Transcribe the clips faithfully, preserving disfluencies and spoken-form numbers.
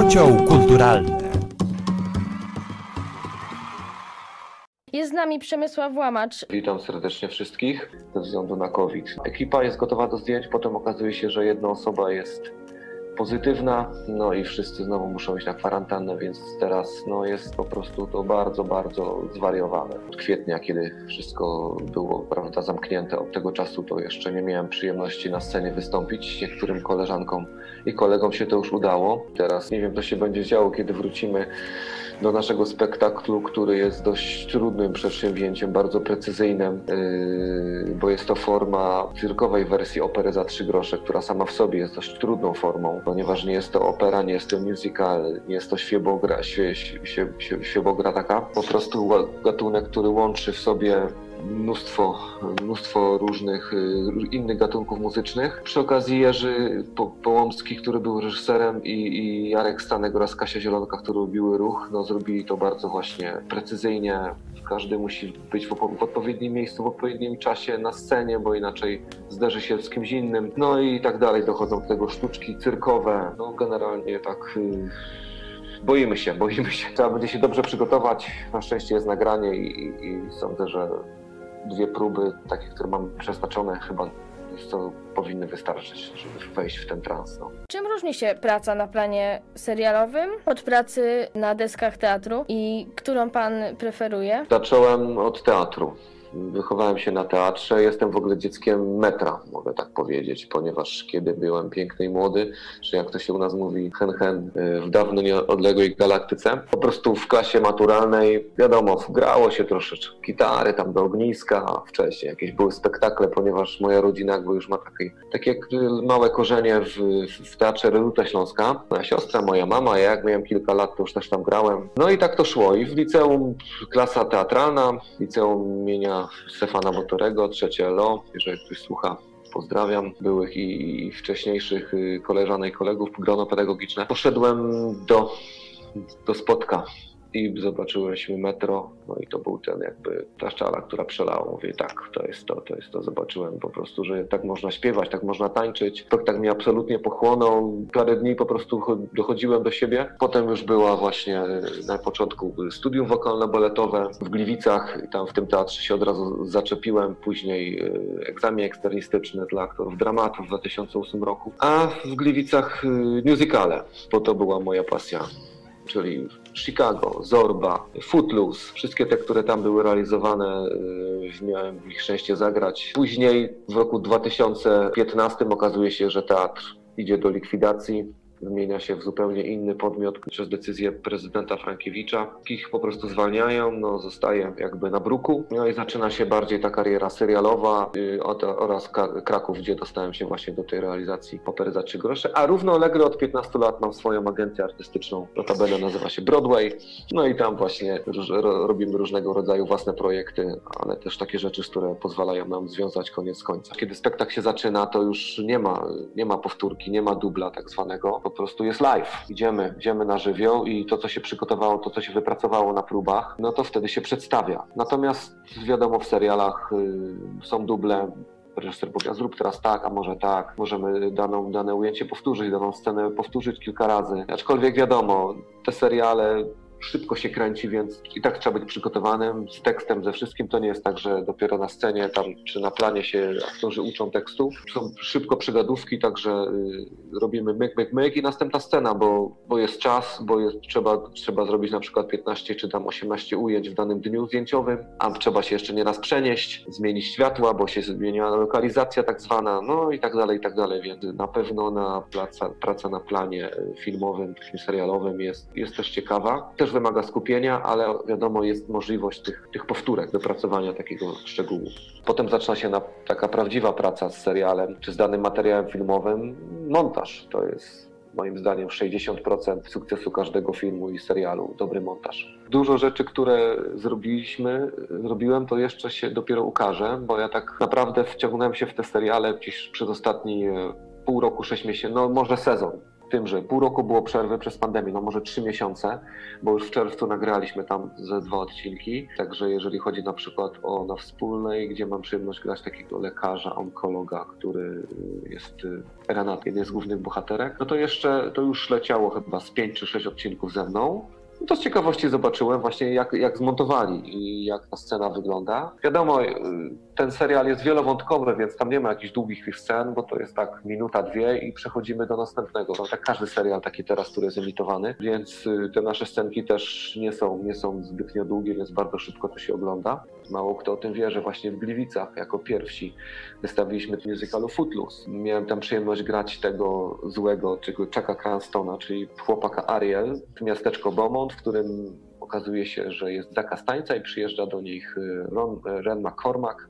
Kocioł kulturalny. Jest z nami Przemysław Łamacz. Witam serdecznie wszystkich ze względu na COVID. Ekipa jest gotowa do zdjęć, potem okazuje się, że jedna osoba jest pozytywna, no i wszyscy znowu muszą iść na kwarantannę, więc teraz no, jest po prostu to bardzo, bardzo zwariowane. Od kwietnia, kiedy wszystko było, prawda, zamknięte, od tego czasu to jeszcze nie miałem przyjemności na scenie wystąpić. Niektórym koleżankom i kolegom się to już udało. Teraz nie wiem, co się będzie działo, kiedy wrócimy do naszego spektaklu, który jest dość trudnym przedsięwzięciem, bardzo precyzyjnym, yy, bo jest to forma cyrkowej wersji opery za trzy grosze, która sama w sobie jest dość trudną formą, ponieważ nie jest to opera, nie jest to musical, nie jest to świebogra, świe, świe, świe, świebogra taka, po prostu gatunek, który łączy w sobie mnóstwo, mnóstwo różnych innych gatunków muzycznych. Przy okazji Jerzy Połomski, który był reżyserem, i, i Jarek Stanek oraz Kasia Zielonka, które robiły ruch, no zrobili to bardzo właśnie precyzyjnie. Każdy musi być w, w odpowiednim miejscu, w odpowiednim czasie na scenie, bo inaczej zderzy się z kimś innym. No i tak dalej. Dochodzą do tego sztuczki cyrkowe. No generalnie tak... Yy... Boimy się, boimy się. Trzeba będzie się dobrze przygotować. Na szczęście jest nagranie i, i, i sądzę, że dwie próby, takie, które mam przeznaczone, chyba co powinny wystarczyć, żeby wejść w ten trans. No. Czym różni się praca na planie serialowym od pracy na deskach teatru i którą pan preferuje? Zacząłem od teatru. Wychowałem się na teatrze, jestem w ogóle dzieckiem metra, mogę tak powiedzieć, ponieważ kiedy byłem piękny i młody, czy jak to się u nas mówi, hen hen, w dawno nieodległej galaktyce, po prostu w klasie maturalnej, wiadomo, grało się troszeczkę gitary tam do ogniska, wcześniej jakieś były spektakle, ponieważ moja rodzina jakby już ma takie, takie małe korzenie w, w teatrze Reduta Śląska. Moja siostra, moja mama, ja jak miałem kilka lat, to już też tam grałem. No i tak to szło i w liceum klasa teatralna, liceum imienia Stefana Batorego, trzecie L O, jeżeli ktoś słucha, pozdrawiam byłych i, i wcześniejszych koleżanek i kolegów, grono pedagogiczne. Poszedłem do, do Spotka i zobaczyliśmy metro, no i to był ten jakby ta szczala, która przelała. Mówię, tak, to jest to, to jest to. Zobaczyłem po prostu, że tak można śpiewać, tak można tańczyć. Tak mnie absolutnie pochłonął. Parę dni po prostu dochodziłem do siebie. Potem już była właśnie na początku studium wokalno-baletowe w Gliwicach. Tam w tym teatrze się od razu zaczepiłem. Później egzamin eksternistyczny dla aktorów dramatu w dwa tysiące ósmym roku. A w Gliwicach musicale, bo to była moja pasja. Czyli Chicago, Zorba, Footloose, wszystkie te, które tam były realizowane, miałem w nich szczęście zagrać. Później w roku dwa tysiące piętnastym okazuje się, że teatr idzie do likwidacji, wymienia się w zupełnie inny podmiot przez decyzję prezydenta Frankiewicza. Ich po prostu zwalniają, no zostaje jakby na bruku. No i zaczyna się bardziej ta kariera serialowa yy, oraz Kraków, gdzie dostałem się właśnie do tej realizacji opery za trzy grosze. A równolegle od piętnastu lat mam swoją agencję artystyczną, notabene nazywa się Broadway. No i tam właśnie róż, ro, robimy różnego rodzaju własne projekty, ale też takie rzeczy, które pozwalają nam związać koniec z końcem. Kiedy spektakl się zaczyna, to już nie ma, nie ma powtórki, nie ma dubla tak zwanego. Po prostu jest live. Idziemy, idziemy na żywioł i to, co się przygotowało, to, co się wypracowało na próbach, no to wtedy się przedstawia. Natomiast wiadomo, w serialach y, są duble. Reżyser powie, zrób teraz tak, a może tak. Możemy daną, dane ujęcie powtórzyć, daną scenę powtórzyć kilka razy. Aczkolwiek wiadomo, te seriale szybko się kręci, więc i tak trzeba być przygotowanym z tekstem, ze wszystkim. To nie jest tak, że dopiero na scenie tam czy na planie się aktorzy uczą tekstu. Są szybko przygadówki, także y, robimy myk, myk, myk i następna scena, bo, bo jest czas, bo jest, trzeba, trzeba zrobić na przykład piętnaście czy tam osiemnaście ujęć w danym dniu zdjęciowym, a trzeba się jeszcze nieraz przenieść, zmienić światła, bo się zmieniła lokalizacja tak zwana, no i tak dalej, i tak dalej, więc na pewno na praca, praca na planie filmowym, takim serialowym jest, jest też ciekawa. Też wymaga skupienia, ale wiadomo, jest możliwość tych, tych powtórek, wypracowania takiego szczegółu. Potem zaczyna się na, taka prawdziwa praca z serialem, czy z danym materiałem filmowym. Montaż to jest moim zdaniem sześćdziesiąt procent sukcesu każdego filmu i serialu, dobry montaż. Dużo rzeczy, które zrobiliśmy, zrobiłem, to jeszcze się dopiero ukaże, bo ja tak naprawdę wciągnąłem się w te seriale gdzieś przez ostatni pół roku, sześć miesięcy, no może sezon. tym, że pół roku było przerwy przez pandemię, no może trzy miesiące, bo już w czerwcu nagraliśmy tam ze dwa odcinki. Także jeżeli chodzi na przykład o Na Wspólnej, gdzie mam przyjemność grać takiego lekarza, onkologa, który jest Renat, jeden z głównych bohaterek, no to jeszcze to już leciało chyba z pięć czy sześć odcinków ze mną. No to z ciekawości zobaczyłem właśnie jak, jak zmontowali i jak ta scena wygląda. Wiadomo, ten serial jest wielowątkowy, więc tam nie ma jakichś długich scen, bo to jest tak minuta, dwie i przechodzimy do następnego. No, tak każdy serial taki teraz, który jest emitowany, więc te nasze scenki też nie są, nie są zbytnio długie, więc bardzo szybko to się ogląda. Mało kto o tym wie, że właśnie w Gliwicach jako pierwsi wystawiliśmy w musicalu Footloose. Miałem tam przyjemność grać tego złego, czego Chucka Cranstona, czyli chłopaka Ariel, w miasteczko Beaumont, w którym okazuje się, że jest zakaz tańca i przyjeżdża do nich Ron, Ren McCormack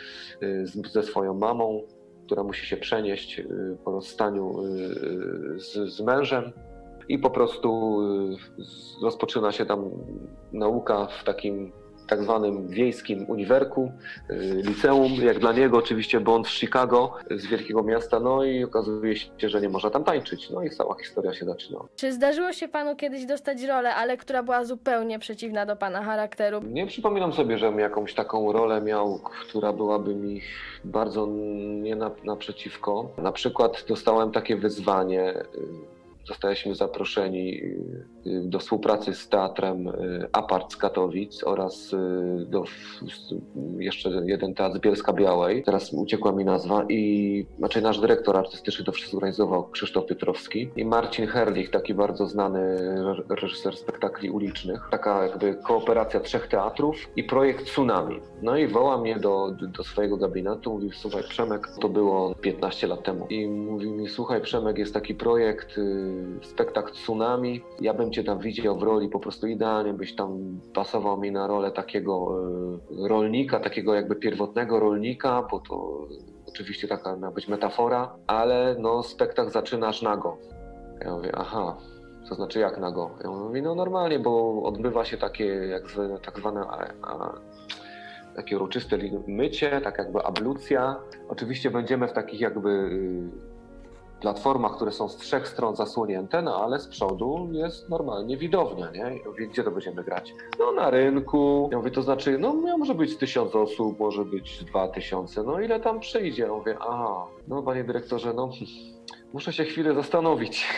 z, ze swoją mamą, która musi się przenieść po rozstaniu z, z mężem. I po prostu rozpoczyna się tam nauka w takim tak zwanym wiejskim uniwerku, liceum, jak dla niego oczywiście, bo on z Chicago, z wielkiego miasta, no i okazuje się, że nie można tam tańczyć. No i cała historia się zaczyna. Czy zdarzyło się panu kiedyś dostać rolę, ale która była zupełnie przeciwna do pana charakteru? Nie przypominam sobie, żebym jakąś taką rolę miał, która byłaby mi bardzo nie na, naprzeciwko. Na przykład dostałem takie wyzwanie. Zostaliśmy zaproszeni do współpracy z teatrem Apart z Katowic oraz do jeszcze jeden teatr z Bielska-Białej. Teraz uciekła mi nazwa i znaczy nasz dyrektor artystyczny to wszystko organizował, Krzysztof Piotrowski i Marcin Herlich, taki bardzo znany reżyser spektakli ulicznych. Taka jakby kooperacja trzech teatrów i projekt Tsunami. No i woła mnie do, do swojego gabinetu, mówi: słuchaj Przemek, to było piętnaście lat temu i mówi mi: słuchaj Przemek, jest taki projekt, spektakl Tsunami, ja bym cię tam widział w roli po prostu idealnie, byś tam pasował mi na rolę takiego y, rolnika, takiego jakby pierwotnego rolnika, bo to oczywiście taka ma być metafora, ale no spektakl zaczynasz nago. Ja mówię: aha, to znaczy jak nago? Ja mówię: no normalnie, bo odbywa się takie jak zwane, tak zwane a, a, takie uroczyste mycie, tak jakby ablucja. Oczywiście będziemy w takich jakby y, platformach, które są z trzech stron zasłonięte, no ale z przodu jest normalnie widownia, nie? Ja mówię: gdzie to będziemy grać? No na rynku. Ja mówię: to znaczy, no może być tysiąc osób, może być dwa tysiące, no ile tam przyjdzie? Ja mówię: aha, no panie dyrektorze, no muszę się chwilę zastanowić.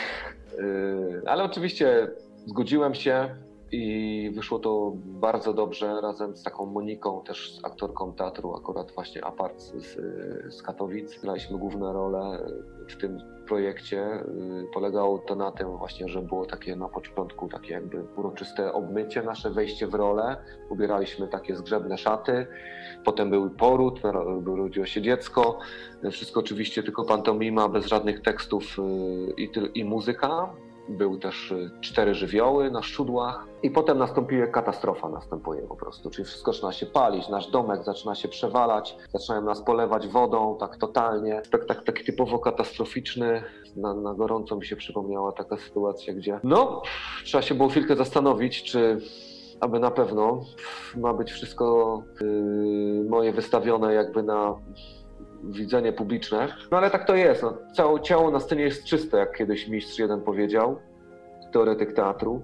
Yy, ale oczywiście zgodziłem się i wyszło to bardzo dobrze razem z taką Moniką, też z aktorką teatru, akurat właśnie Apart z, z Katowic. Graliśmy główne role w tym projekcie. Polegało to na tym właśnie, że było takie na początku takie jakby uroczyste obmycie, nasze wejście w rolę. Ubieraliśmy takie zgrzebne szaty, potem był poród, urodziło się dziecko. Wszystko oczywiście tylko pantomima, bez żadnych tekstów i, i muzyka. Były też cztery żywioły na szczudłach i potem nastąpiła katastrofa, następuje po prostu, czyli wszystko zaczyna się palić, nasz domek zaczyna się przewalać, zaczynają nas polewać wodą, tak totalnie. Spektakl taki typowo katastroficzny, na, na gorąco mi się przypomniała taka sytuacja, gdzie no, trzeba się było chwilkę zastanowić, czy aby na pewno ma być wszystko yy, moje wystawione jakby na widzenie publiczne. No ale tak to jest. No. Całe ciało na scenie jest czyste, jak kiedyś mistrz jeden powiedział, teoretyk teatru.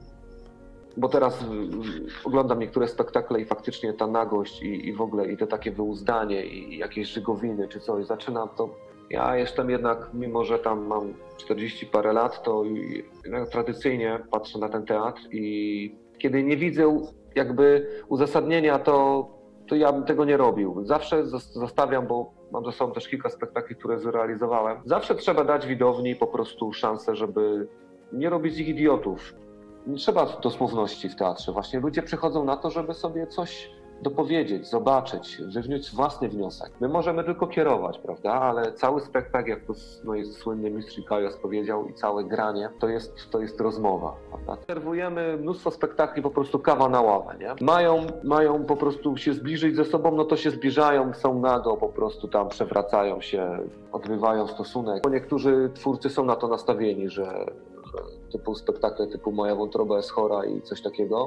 Bo teraz oglądam niektóre spektakle i faktycznie ta nagość i, i w ogóle i to takie wyuzdanie i jakieś żygowiny czy coś, zaczynam to. Ja jestem jednak, mimo że tam mam czterdzieści parę lat, to tradycyjnie patrzę na ten teatr i kiedy nie widzę jakby uzasadnienia, to to ja bym tego nie robił. Zawsze zostawiam, bo mam ze sobą też kilka spektakli, które zrealizowałem. Zawsze trzeba dać widowni po prostu szansę, żeby nie robić z nich idiotów. Nie trzeba dosłowności w teatrze. Właśnie ludzie przychodzą na to, żeby sobie coś dopowiedzieć, zobaczyć, wywnieść własny wniosek. My możemy tylko kierować, prawda? Ale cały spektakl, jak to no, jest słynny mistrz Kajos powiedział, i całe granie, to jest, to jest rozmowa, prawda? Obserwujemy mnóstwo spektakli, po prostu kawa na ławę, nie? Mają, mają po prostu się zbliżyć ze sobą, no to się zbliżają, są nago, po prostu tam przewracają się, odbywają stosunek. Bo niektórzy twórcy są na to nastawieni, że, że typu spektakle typu Moja wątroba jest chora i coś takiego,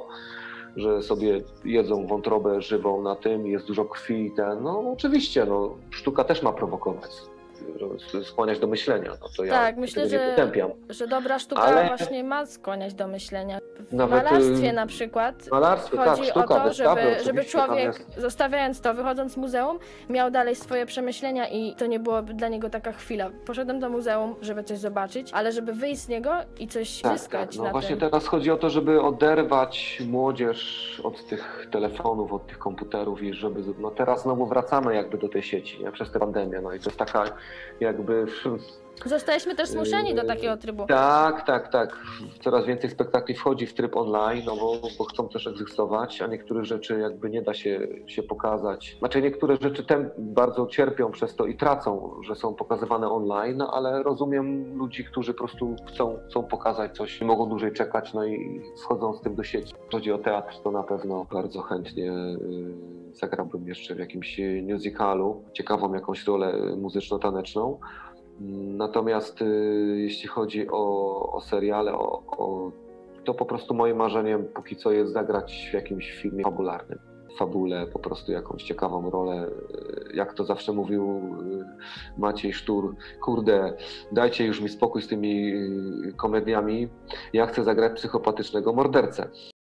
że sobie jedzą wątrobę żywą na tym, jest dużo krwi i ten, no oczywiście, no sztuka też ma prowokować. skłaniać do myślenia. No to ja Tak, myślę, tego nie że, potępiam. że dobra sztuka Ale- właśnie ma skłaniać do myślenia. W Nawet, malarstwie y, na przykład W malarstwie, tak, chodzi sztuka, o to, wystawy, żeby, żeby oczywiście, tam człowiek, jest- zostawiając to, wychodząc z muzeum, miał dalej swoje przemyślenia i to nie byłoby dla niego taka chwila. Poszedłem do muzeum, żeby coś zobaczyć, ale żeby wyjść z niego i coś Tak, zyskać tak. No na właśnie tym. teraz chodzi o to, żeby oderwać młodzież od tych telefonów, od tych komputerów i żeby, no teraz znowu wracamy jakby do tej sieci, nie? Przez tę pandemię, no i to jest taka jakby... Zostaliśmy też zmuszeni do Yy, takiego trybu. Tak, tak, tak. Coraz więcej spektakli wchodzi w tryb online, no bo, bo chcą też egzystować, a niektórych rzeczy jakby nie da się, się pokazać. Znaczy niektóre rzeczy tem bardzo cierpią przez to i tracą, że są pokazywane online, no ale rozumiem ludzi, którzy po prostu chcą, chcą pokazać coś, nie mogą dłużej czekać, no i wchodzą z tym do sieci. Jeśli chodzi o teatr, to na pewno bardzo chętnie yy, zagrałbym jeszcze w jakimś musicalu, ciekawą jakąś rolę muzyczno-taneczną. Natomiast y, jeśli chodzi o, o seriale, o, o, to po prostu moim marzeniem póki co jest zagrać w jakimś filmie fabularnym. W fabule po prostu jakąś ciekawą rolę. Y, Jak to zawsze mówił y, Maciej Sztur, kurde, dajcie już mi spokój z tymi y, komediami, ja chcę zagrać psychopatycznego mordercę.